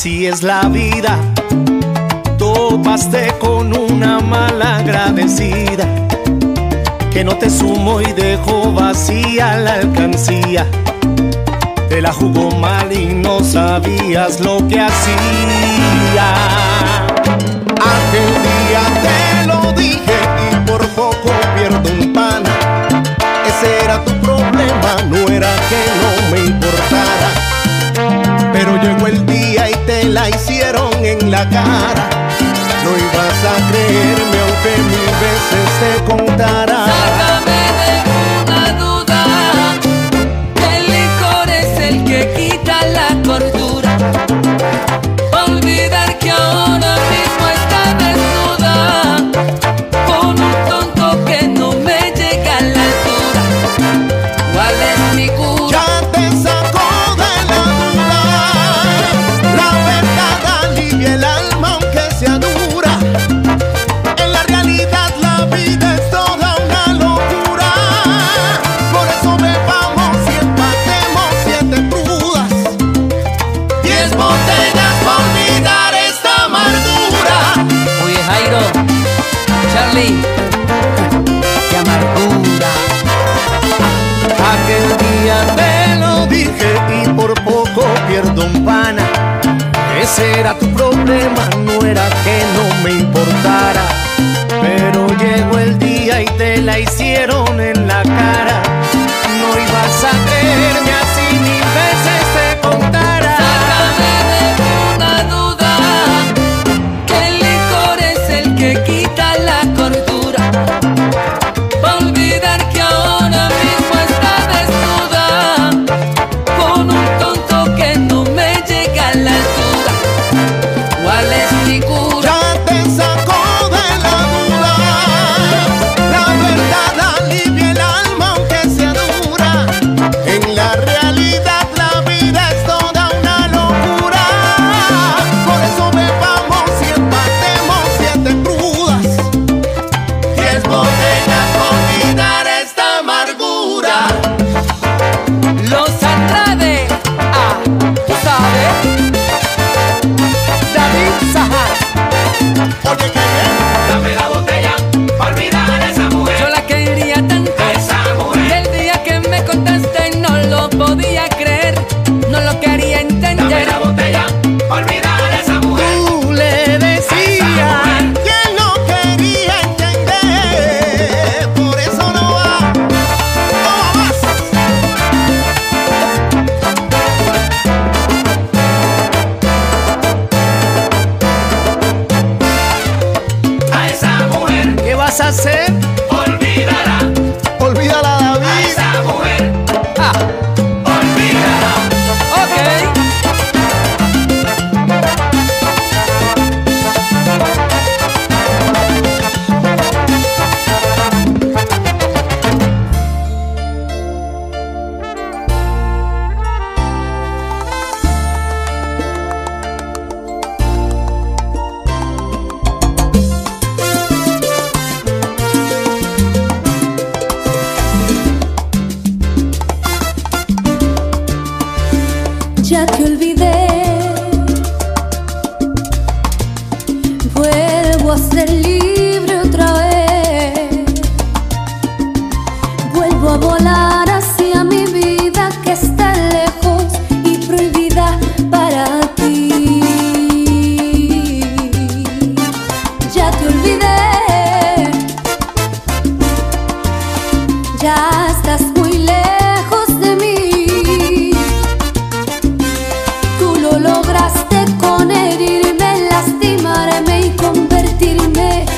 Así es la vida, topaste con una malagradecida que no te sumó y dejó vacía la alcancía. Te la jugó mal y no sabías lo que hacía. Aquel día te lo dije y por poco pierdo un pana. Ese era tu problema, no era que no me importara. Pero llegó el día y te la hicieron en la cara. No ibas a creerme aunque 1000 veces te contara. Sácame de una duda, el licor es el que quita la cordura. Olvidar que ahora mismo está desnuda con un tonto que no me llega a la altura. ¿Cuál es mi cura? Ya te sacó de la duda, la verdad alivia el alma aunque sea dura. En la realidad la vida es toda una locura. Por eso bebamos y empatemos 7 crudas, 10 botellas para olvidar esta amargura. Oye Jairo, Charlie, qué amargura. Aquel día te lo dije y por poco pierdo un pana. Ese era tu problema, no era que no me importara. Pero llegó el día y te la hicieron en la cara. No ibas a creerme así 1000 veces te contara. Sácame de una duda, que el licor es el que quita la cordura. Pa' olvidar que ahora mismo está desnuda con un tonto que no me llega a la altura. ¿Cuál es mi cura? Ya te sacó de la duda, la verdad alivia el alma aunque sea dura. En la realidad la vida es toda una locura. Por eso bebamos y empatemos 7 crudas, 10 botellas para olvidar esta amargura. Los Andrade, tú sabes, David Sajar. Oye, qué bien. Dame la botella para olvidar a esa mujer. Yo la quería tanto, A esa mujer. el día que me contaste no lo podía creer, no lo quería Dame entender. la botella para olvidar a esa mujer. Tú le decías que él no quería entender, por eso no va, no va más. A esa mujer. ¿Qué vas a hacer? Olvídala. Olvídala, A David. esa mujer. Ah, Olvídala. ok. Ya te olvidé, vuelvo a ser libre otra vez, vuelvo a volar hacia mi vida que está lejos y prohibida para ti. Ya te olvidé, ya estás muy lejos de mí. Tú lo lograste con herirme, lastimarme y convertirme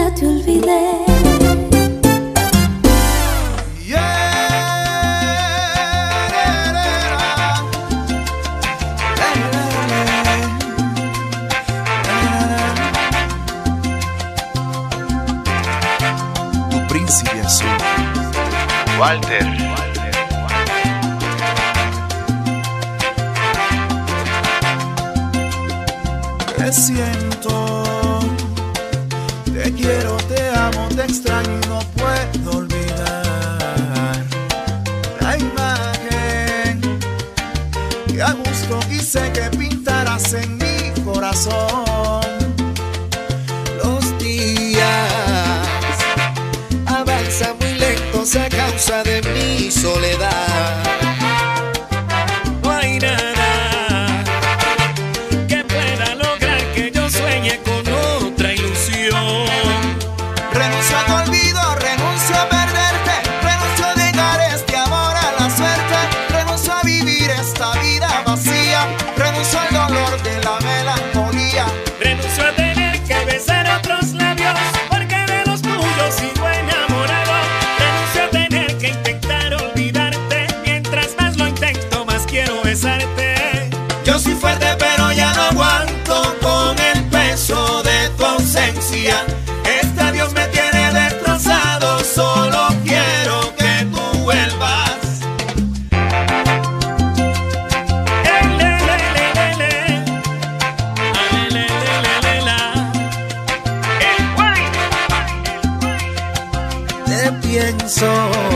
ya te olvidé. Tu príncipe azul, Walter. Te siento, te quiero, te amo, te extraño y no puedo olvidar la imagen que a gusto quise que pintaras en mi corazón. Los días avanzan muy lentos a causa de mi soledad. No hay nada que pueda lograr que yo sueñe con otra ilusión. Renuncio a tu olvido, renuncio a perderte, renuncio a dejar este amor a la suerte, renuncio a vivir esta vida vacía, renuncio al dolor de la melancolía. Renuncio a tener que besar otros labios, porque de los tuyos sigo enamorado. Renuncio a tener que intentar olvidarte, mientras más lo intento más quiero besarte. Yo soy fuerte pero ya no aguanto con el peso de tu ausencia. Este adiós me tiene destrozado, solo quiero que tú vuelvas. Te pienso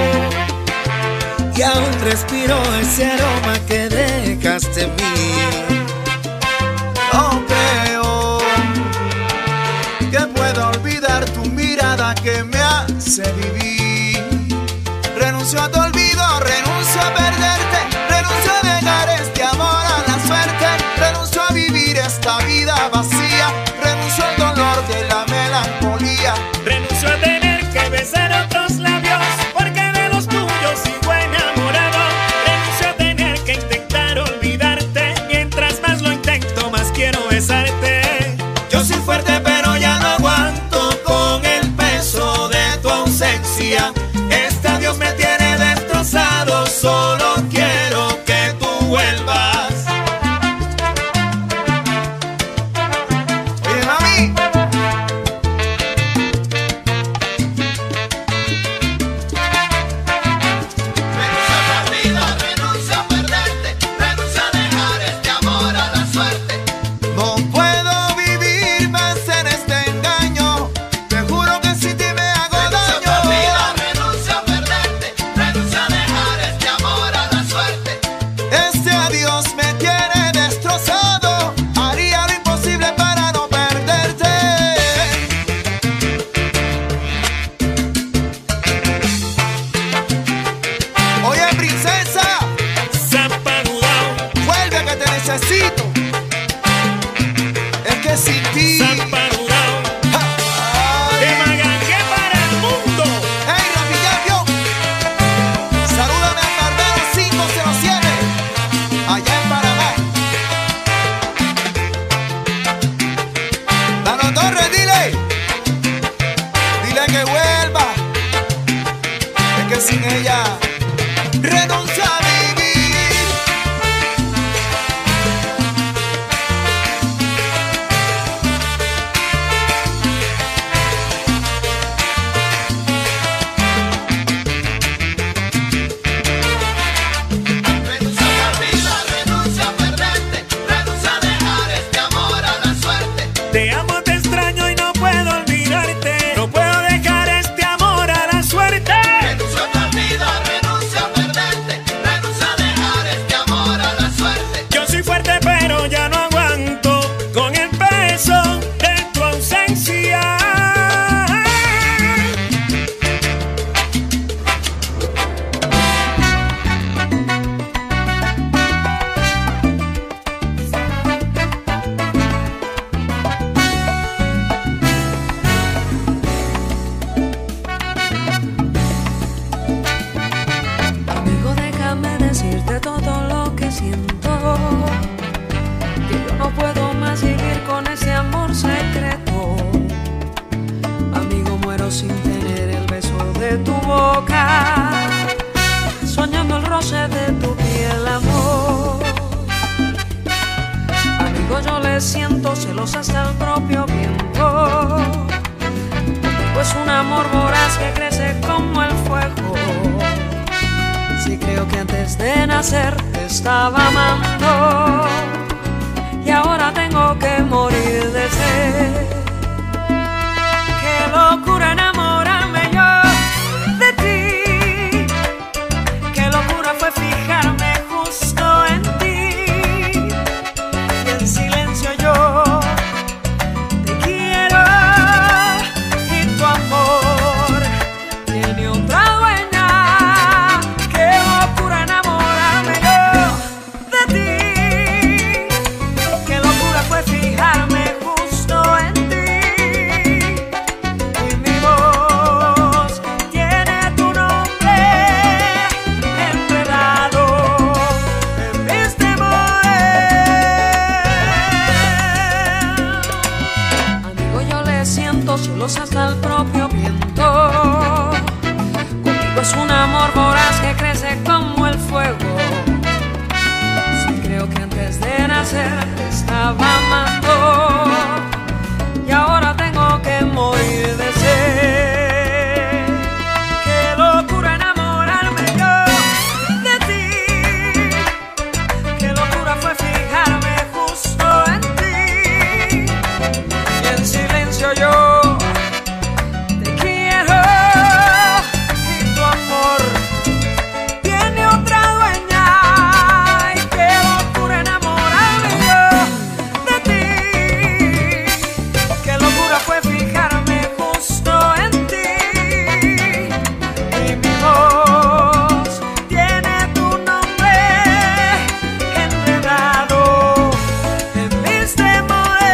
y aún respiro ese aroma que dejaste en mí. No creo que pueda olvidar tu mirada que me hace vivir. Renuncio a tu olvido, renuncio a perderte, renuncio a dejar este amor a la suerte, renuncio a vivir esta vida vacía, renuncio al dolor de la melancolía. Renuncio a tener que besar otros labios, porque de los tuyos sigo enamorado. Renuncio a tener que intentar olvidarte, mientras más lo intento más quiero besarte. Yo soy fuerte pero ya no aguanto con el peso de tu ausencia. sin tener el beso de tu boca, soñando el roce de tu piel, amor. Amigo, yo le siento celos hasta el propio viento, pues un amor voraz que crece como el fuego. Sí, creo que antes de nacer te estaba amando y ahora tengo que morir de sed. Qué locura enamorarme yo de ti, qué locura fue fijarme justo en ti, y en silencio yo te quiero y tu amor tiene otra dueña. Qué locura enamorarme yo de ti, qué locura fue fijarme justo en ti, y mi voz tiene tu nombre enredado en mis temores. Amigo, yo le siento celos hasta el propio viento, contigo es un amor voraz que crece como el fuego. Sí, creo que antes de nacer te estaba amando y ahora tengo que morir de sed. Qué locura enamorarme yo de ti, qué locura fue fijarme justo en ti, y en silencio yo te quiero y tu amor tiene otra dueña. Y qué locura enamorarme yo de ti, qué locura fue fijarme justo en ti, y mi voz tiene tu nombre enredado en mis temores.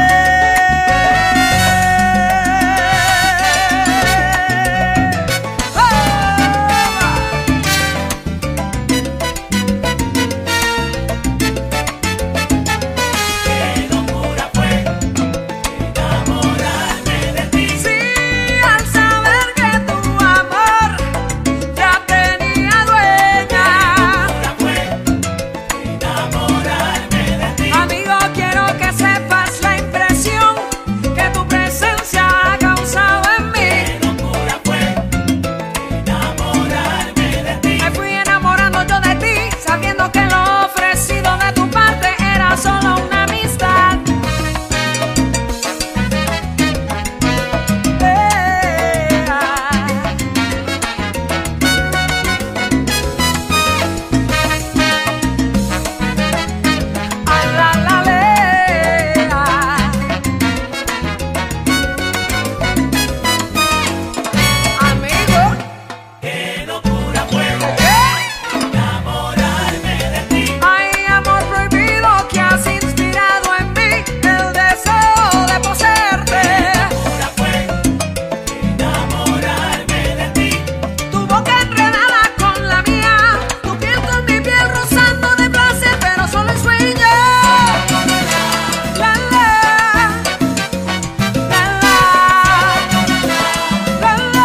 Qué locura fue enamorarme de ti. Sí, al saber que tu amor ya tenía dueña. Locura fue enamorarme de ti. Amigo, quiero que sepas la impresión que tu presencia ha causado en mí. Qué locura fue enamorarme de ti. Me fui enamorando yo de ti, sabiendo que lo ofrecido de tu parte era solo una amistad. Ay, la, la, lea. Amigo, Qué locura fue enamorarme de ti. hay amor prohibido que has inspirado en mí el deseo de poseerte. Locura fue enamorarme de ti. Tu boca enredada con la mía, tu piel con mi piel rozando de placer, pero solo en sueño. La, la, la, la, la, la.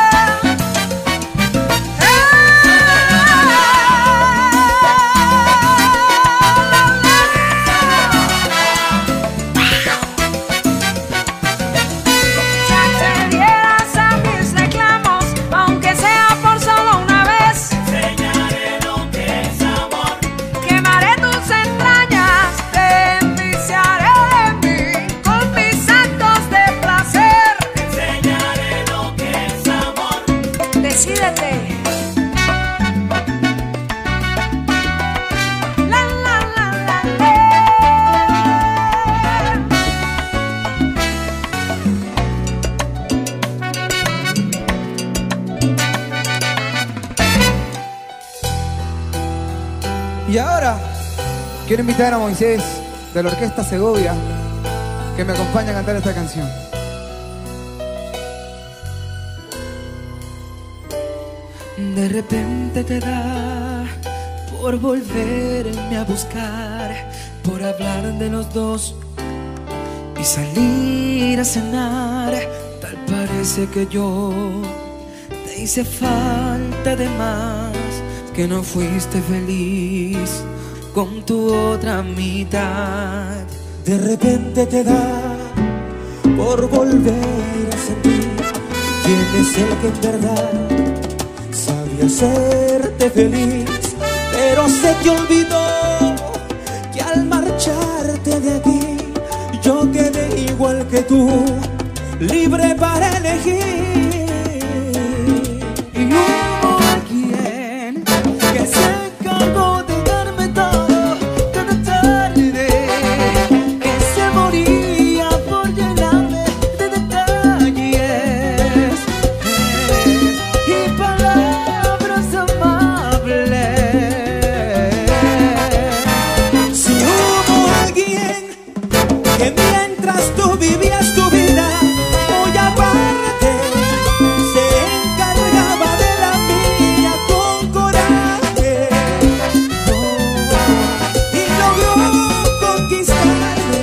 Si accedieras a mis reclamos, aunque sea por solo una vez, Enseñaré lo que es amor. quemaré tus entrañas, te enviciaré de mí con mis actos de placer. Enseñaré lo que es amor. Decídete. La, la, la, la, la. Y ahora quiero invitar a Moisés de la Orquesta Segovia que me acompañe a cantar esta canción. De repente te da por volverme a buscar, por hablar de los dos y salir a cenar. Tal parece Parece que yo te hice falta de más, que no fuiste feliz con tu otra mitad. De repente te da por volver a sentir quién es el que en verdad sabe hacerte feliz. Pero se te olvidó que al marcharte de aquí yo quedé igual que tú, libre para elegir. Y hubo alguien que se encargó de darme todo cada tarde, que se moría por llenarme de detalles y palabras amables. Si hubo alguien que mientras tú vivías tu vida muy aparte, se encargaba de la mía con coraje, y logró conquistarme.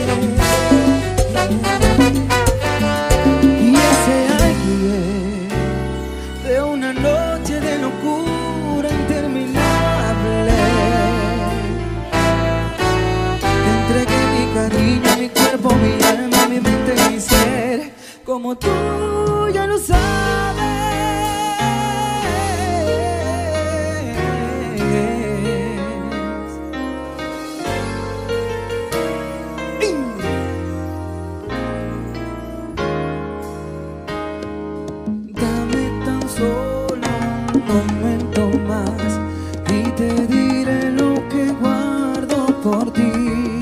Y ese alguien de una noche de locura interminable, te entregué mi cariño, mi cuerpo, mi alma, mi mente, mi ser, como tú ya lo sabes. Dame tan solo un momento más y te diré lo que guardo por ti.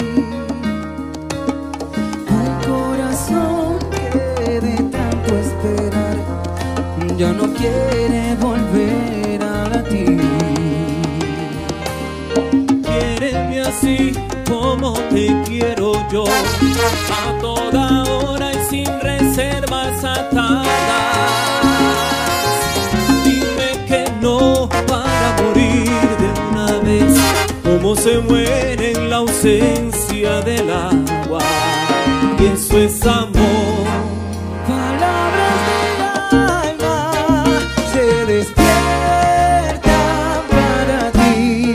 Al corazón que de tanto esperar ya no quiere volver a latir. Quiéreme así como te quiero yo, a toda hora y sin reservas atadas. Dime que no para morir de una vez, como se muere en la ausencia del agua. Y eso es amor. Palabras del alma se despiertan para ti.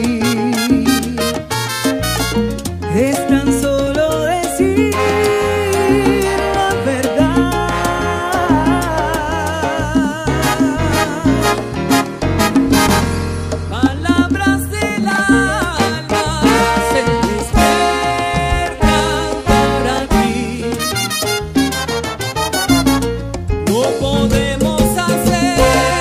Es tan solo decir la verdad. Palabras del alma se despiertan para ti. No podemos hacer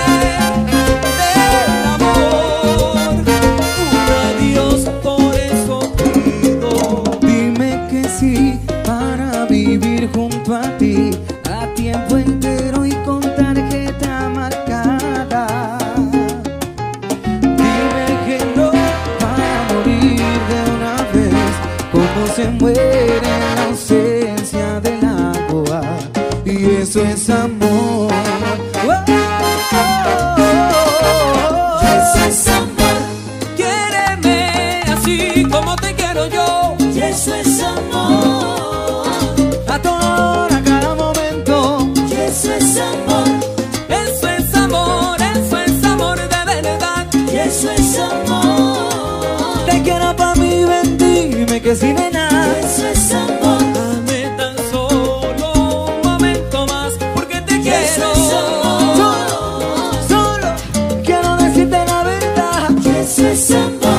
del amor un adiós, por eso pido. Dime que sí para vivir junto a ti a tiempo entero y con tarjeta marcada. Dime que no para morir de una vez, como se muere en la ausencia del agua. Y eso es amor. Eso es amor. Quiéreme así como te quiero yo. Y eso es amor. A toda hora, cada momento. Y eso es amor. Eso es amor. Eso es amor de verdad. Y eso es amor. Te quiero pa' mí, ven, dime que sí, nena. Eso es amor. Dame tan solo un momento más, porque te quiero. Eso es amor. Solo quiero decirte la verdad. Eso es amor.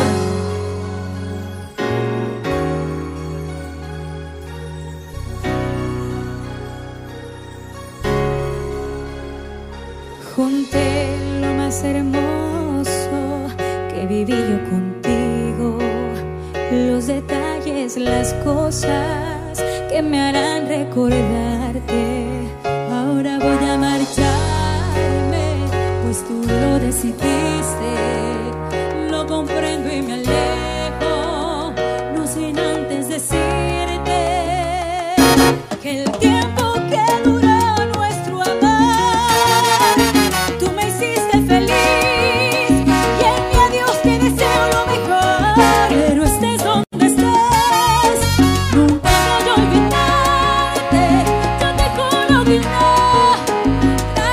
Junté lo más hermoso que viví yo contigo, los detalles, las cosas que me harán recordarte. Ahora voy a marcharme, pues tú lo decidiste. Lo comprendo y me alejo, no sin antes decirte que el tiempo que duró nuestro amor, tú me hiciste feliz y en mi adiós te deseo lo mejor. Pero estés donde estés, nunca voy a olvidarte. Yo te juro que no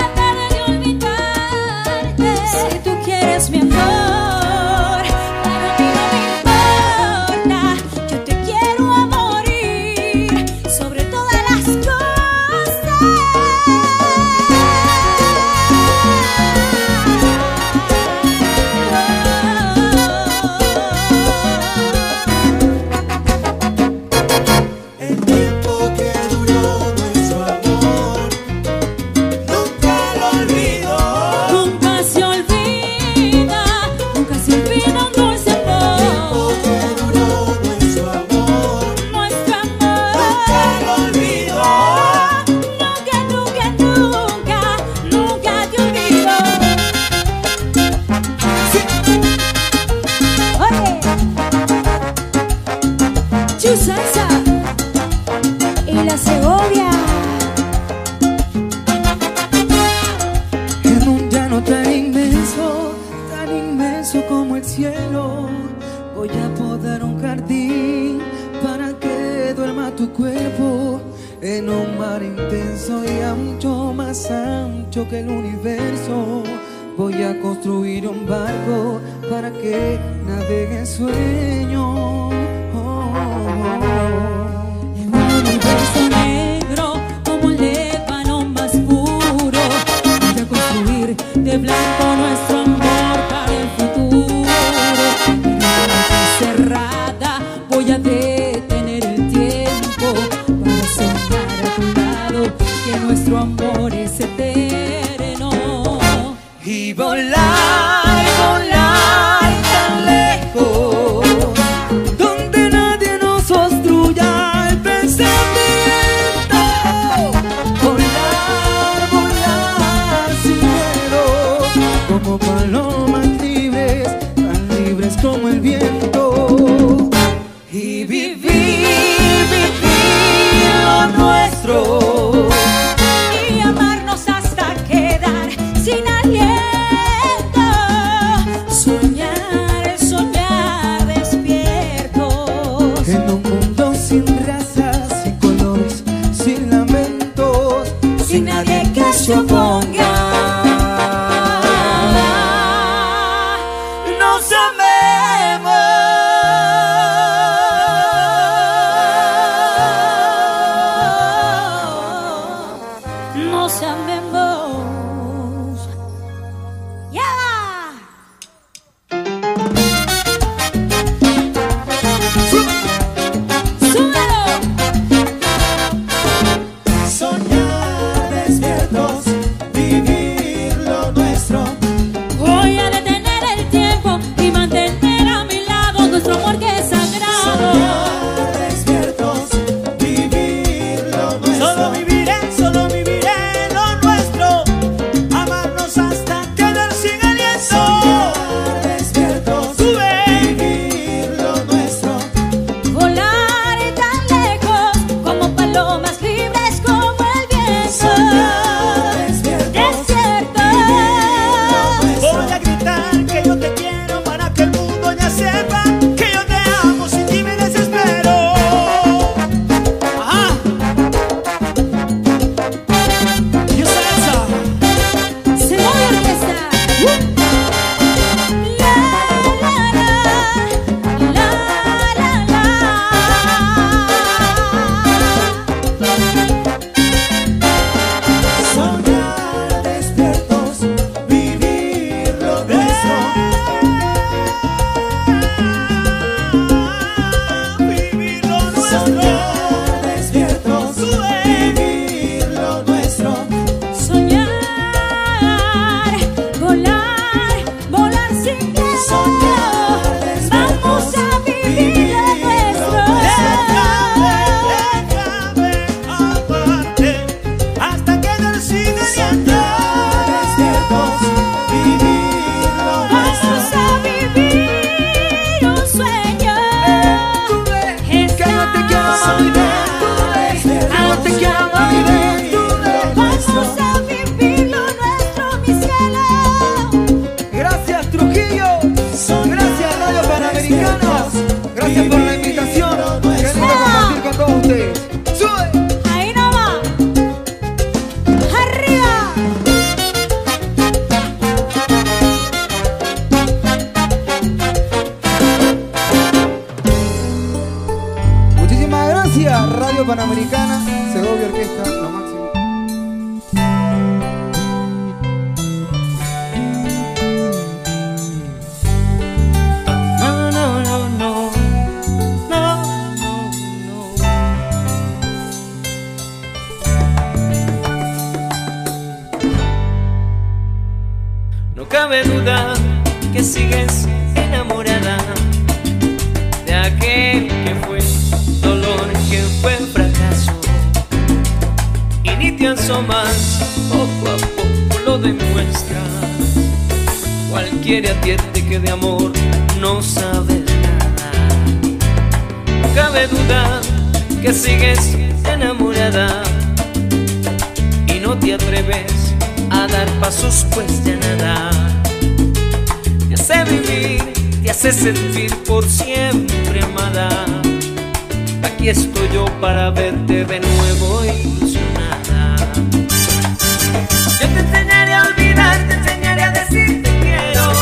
En un mar intenso y ancho, más ancho que el universo, voy a construir un barco para que navegue en sueño. En un universo negro como el ébano más puro, voy a construir de blanco nuestro amor para el futuro. En una noche cerrada voy a detener el tiempo para soñar a tu lado que nuestro amor es eterno. Y volar, volar tan lejos, Donde nadie nos obstruya el pensamiento. Volar, volar sin miedo, como palomas libres, tan libres como el viento. y vivir, vivir lo nuestro. Y amarnos hasta quedar sin aliento. Soñar, soñar despiertos. En un mundo sin razas, sin colores, sin lamentos, Sin nadie que se oponga. Nos amemos. Nos amemos. ¡Ya! ¡Súbelo! Soñar despiertos, vivir lo nuestro. Voy a detener el tiempo y mantener a mi lado nuestro amor que es sagrado. Soñar despiertos, vivir lo nuestro. Solo viviré lo nuestro. Amarnos hasta quedar sin aliento. Soñar despiertos, vivir lo nuestro. Volar tan lejos como palomas libres como el viento. Soñar despiertos, Despiertos. voy a gritar que yo te quiero para que el mundo ya sepa que yo te amo, sin ti me desespero. Ajá. Yo soy esa. Segovia Orquesta. La, la, la, la, la, la. Soñar despiertos, vivir lo nuestro. Vivir lo nuestro. Soñar despiertos, vivir lo nuestro. Soñar, volar, volar sin miedo. Soñar despiertos, Vamos a vivir lo nuestro. Déjame aparte hasta quedar sin aliento. Despiertos, vivir lo nuestro. Vamos a vivir un sueño. que no te quiero olvidar. No te quiero olvidar. Vamos a vivir lo nuestro, mi cielo. Gracias Trujillo, gracias Radio Panamericana, gracias por la invitación. Qué lindo compartir con todos ustedes. ¡Sube! Ahí no va. Arriba. Muchísimas gracias Radio Panamericana, Segovia Orquesta, lo máximo. No, no, no, no, no, no, no. No cabe duda que sigues enamorada de aquel que fue dolor, que fue fracaso, y ni te asomas, poco a poco lo demuestras. Cualquiera advierte que de amor no sabes nada. No cabe duda que sigues enamorada y no te atreves a dar pasos, pues ya nada te hace vivir, te hace sentir por siempre amada. Aquí estoy yo para verte de nuevo ilusionada. Yo te enseñaré a olvidar, te enseñaré a decir te quiero,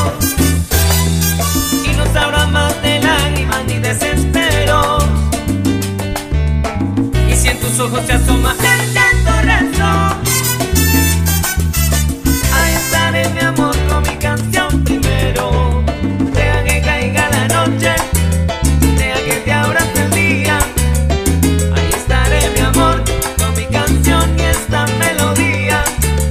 y no sabrá más de lágrimas ni desesperos. Y si en tus ojos se asoma el llanto rezo, ahí estaré mi amor con mi canción primero. Deja que caiga la noche, deja que te abrace el día. Ahí estaré mi amor con mi canción y esta melodía.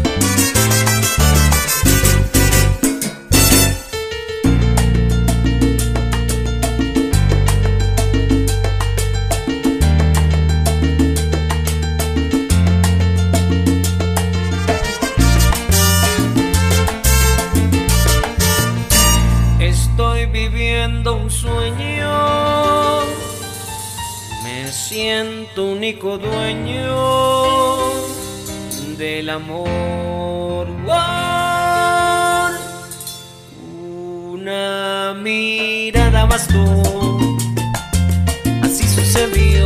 Estoy viviendo un sueño, me siento único dueño del amor. Una mirada bastó, así sucedió.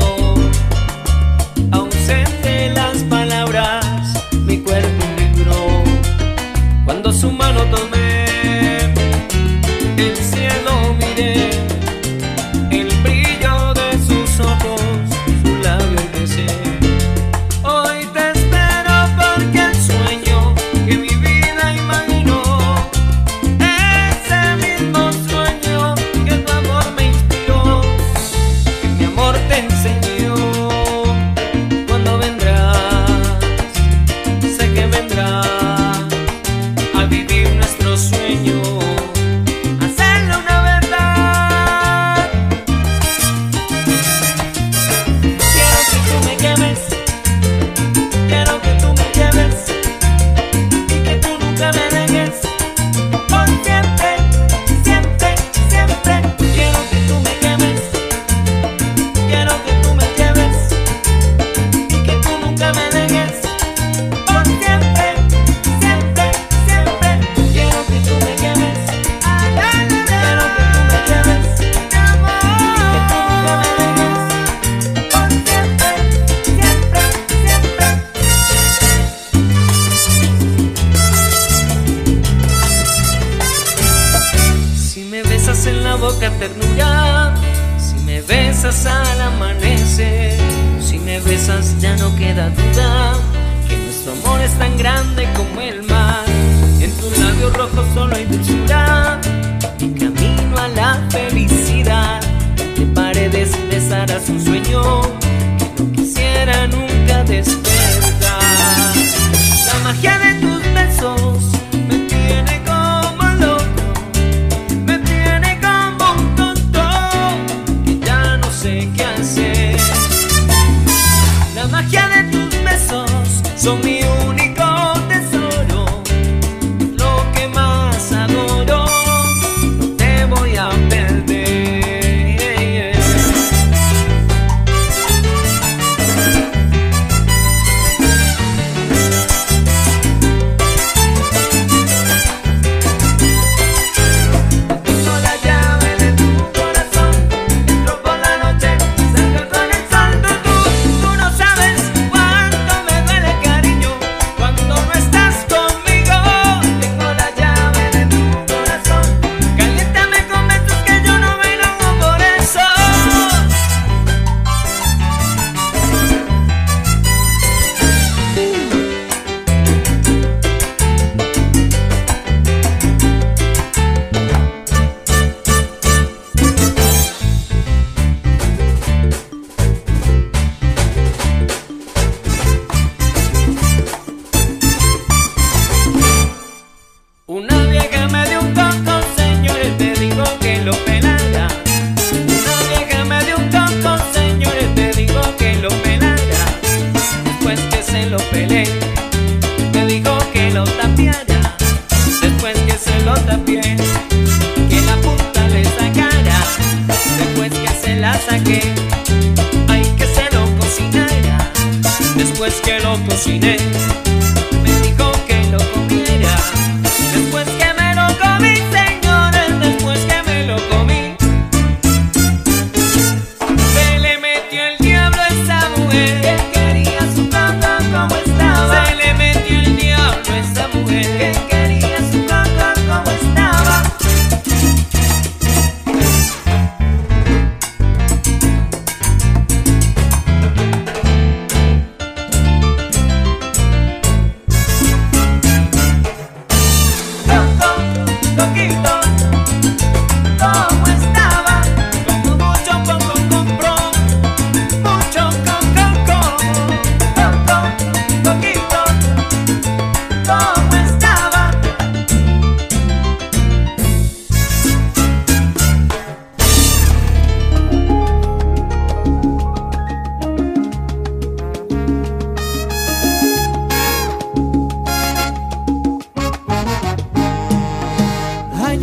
Ausente las palabras, mi cuerpo vibró cuando su mano tomé. El cielo miré, el brillo de sus ojos, su labio besé. Hoy te espero porque el sueño que mi vida imaginó, ese mismo sueño que tu amor me inspiró, que mi amor te enseñó. Cuando vendrás, sé que vendrás a vivir nuestro sueño. En la boca ternura, si me besas al amanecer, si me besas ya no queda duda que nuestro amor es tan grande como el mar. En tus labios rojos solo hay dulzura, mi camino a la felicidad. De paredes besarás un sueño que no quisiera nunca despertar. La magia de tus besos me tiene como loco, qué hacer. La magia de tus besos son mi único tesoro, lo que más adoro, no te voy a perder. Tengo la llave de tu corazón, entro por la noche, salgo con el sol. Tú no sabes cuánto me duele, cariño, cuando no estás conmigo. Tengo la llave de tu corazón, caliéntame con besos que yo no me enojo por eso. Una vieja me dio un coco, señores, te digo que lo pelara. Una vieja me dio un coco, señores, te digo que lo pelara. Después que se lo pelé, me dijo que lo tapiara. Después que se lo tapié, que la punta le sacara. Después que se la saqué, ay, que se lo cocinara. Después que lo cociné, me dijo que lo comiera. Después que me lo comí, señores, después que me lo comí, se le metió el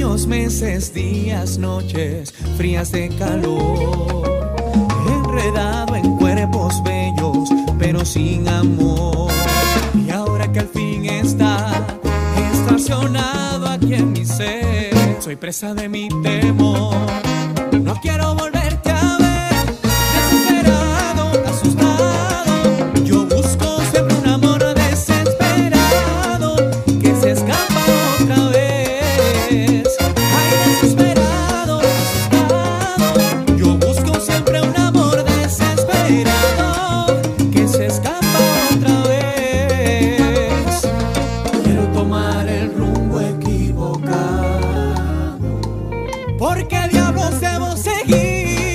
los meses, días, noches frías de calor, enredado en cuerpos bellos, pero sin amor. Y ahora que al fin está estacionado aquí en mi ser, soy presa de mi temor. No quiero volverte a ver, desesperado, asustado. Yo busco siempre un amor desesperado que se escapa otra vez. Ay, desesperado, asustado. Yo busco siempre un amor desesperado que se escapa otra vez. Quiero tomar el rumbo equivocado, porque diablos debo seguir.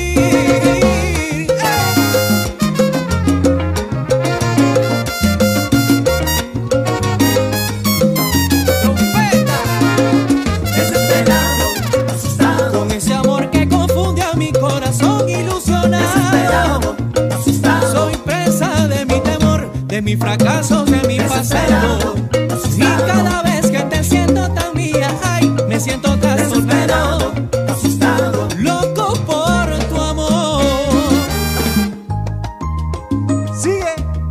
Trompeta. Desesperado, asustado, Con ese amor que confunde a mi corazón ilusionado. desesperado, asustado, Soy presa de mi temor, de mi fracaso, de mi pasado. desesperado, Y cada vez que te siento tan mía, ay, me siento trastornado, asustado, loco por tu amor. Sigue.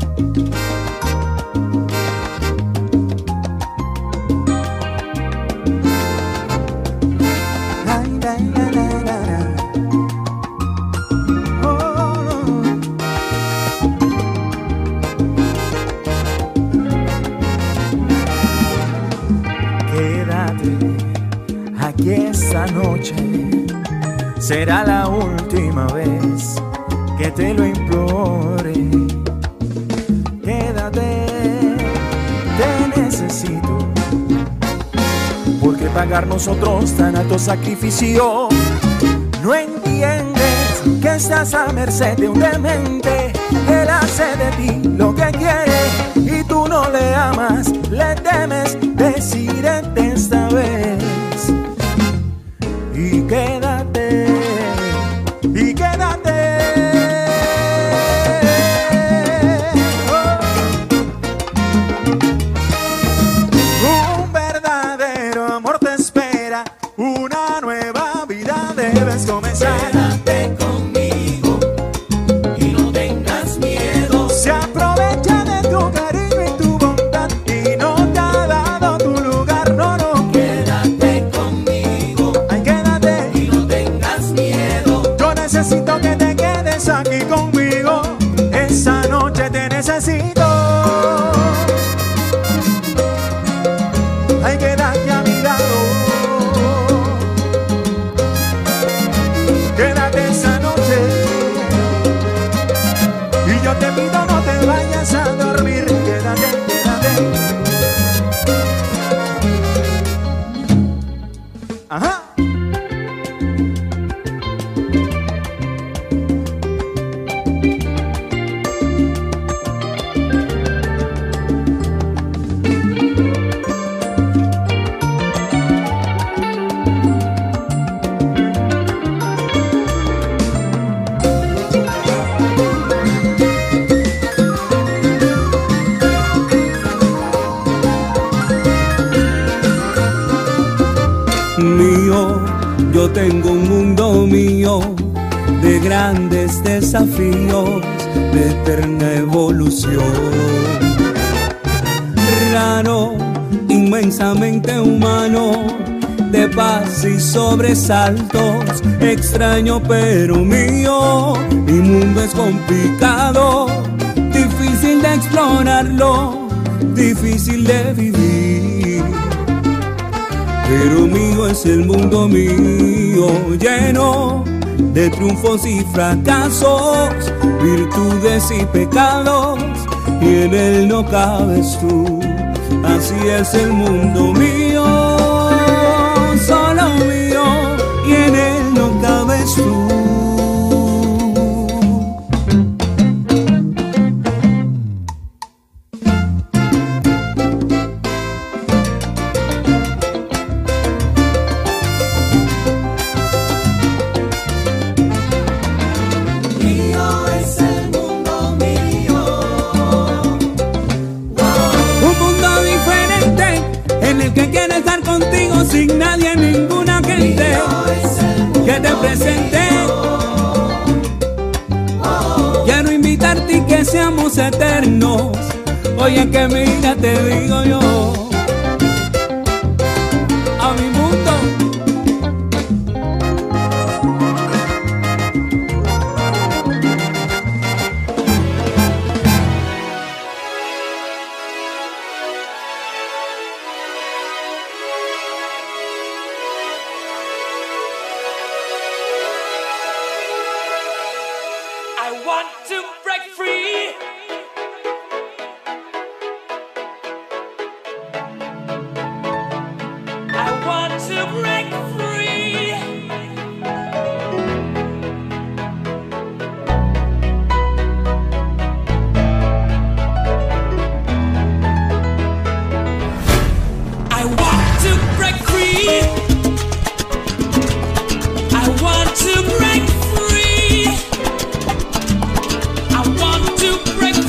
Ay, la, la, la, la, la. Oh. Quédate aquí esta noche, será la última vez que te lo implore. Quédate, te necesito, porque pagar nosotros tan alto sacrificio. No entiendes que estás a merced de un demente. Él hace de ti lo que quiere y tú no le amas, le temes. Decídete esta vez y quédate, y quédate. Oh. Un verdadero amor te espera, una nueva vida debes comenzar. quédate conmigo y no tengas miedo. Se aprovecha de tu cariño y tu bondad y no te ha dado tu lugar, no, no. Quédate conmigo Ay, quédate, y no tengas miedo. yo necesito que te quedes aquí conmigo. Esa noche te necesito. Ay, quédate a mi lado. Quédate esa noche. Y yo te pido no te vayas a dormir. Quédate, quédate. Ajá. Mío, yo tengo un mundo mío de grandes desafíos, de eterna evolución. Raro, inmensamente humano, de paz y sobresaltos, extraño pero mío. Mi mundo es complicado, difícil de explorarlo, difícil de vivir. Pero mío es el mundo mío, lleno de triunfos y fracasos, virtudes y pecados, y en él no cabes tú. Así es el mundo mío, solo mío, y en él no cabes tú. Contigo yo sin nadie, ninguna gente que te presente. Quiero invitarte y que seamos eternos. Oye, que mira, te digo yo, a mi mundo. I want to break free. I want to break free. I want to break free. I want to break free. I want to break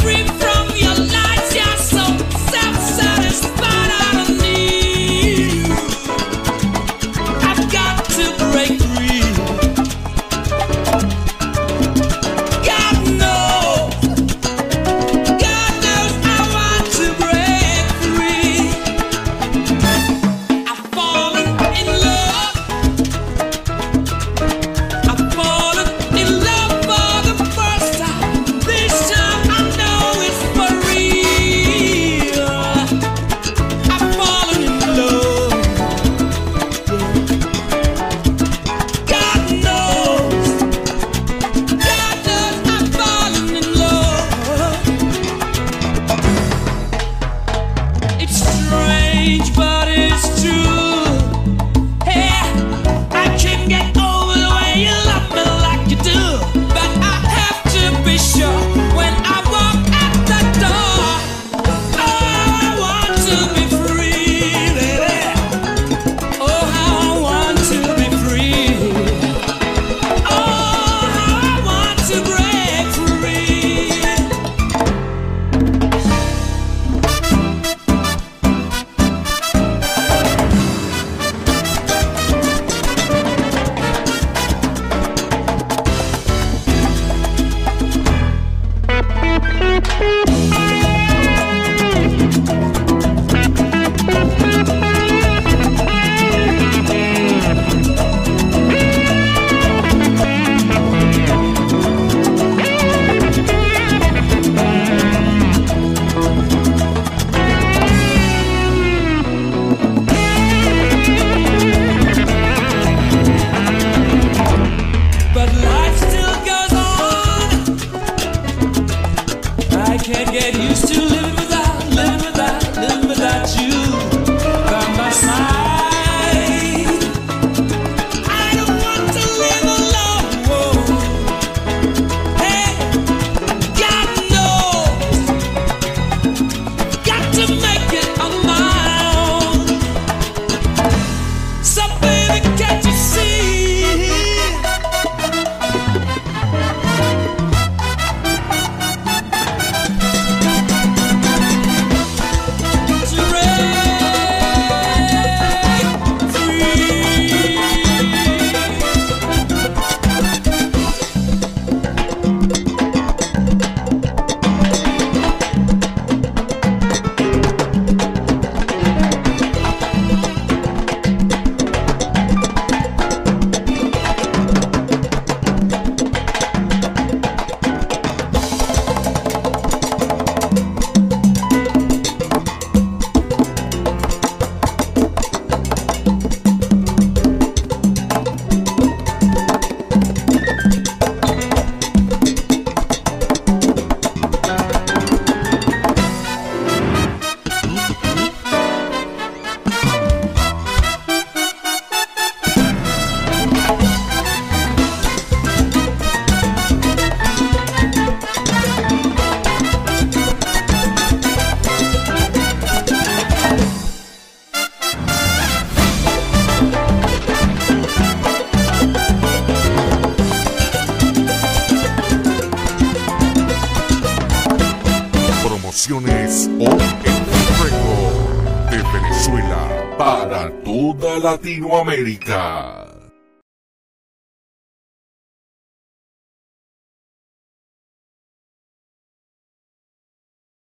a toda Latinoamérica.